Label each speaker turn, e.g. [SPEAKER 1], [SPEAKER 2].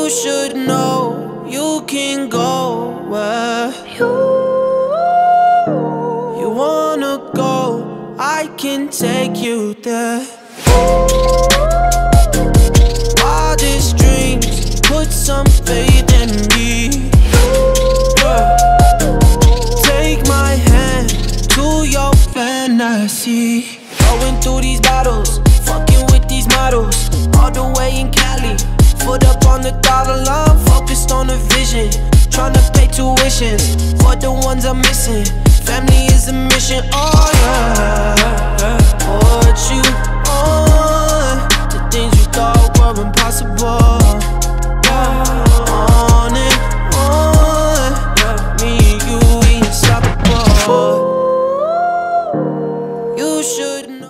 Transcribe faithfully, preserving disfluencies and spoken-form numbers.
[SPEAKER 1] You should know you can go where you, you wanna go. I can take you there. Wildest dreams, put some faith in me. Yeah. Take my hand to your fantasy. Going through these battles, fucking with these models, all the way in Cali. Foot up on the throttle, I'm focused on the vision. Tryna pay tuitions for the ones I'm missing. Family is a mission, oh yeah, oh